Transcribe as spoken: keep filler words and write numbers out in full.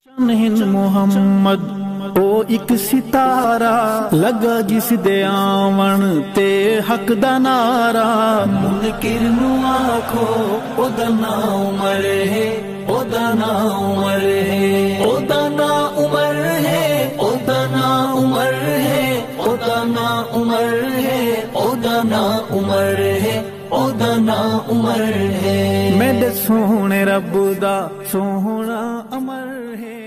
हिंद मोहम्मद ओ एक सितारा लगा जिस दे आवन ते हक दा नारा। मुनकिर नू आखो ओदा ना उमर है, ओदा ना उमर है, ओदा ना उमर है, ओदा ना उमर है, ओदा ना उमर है, ओदा ना उमर है, ओदा ना उमर है। मेरे सोहने रब दा सोहना अमर है।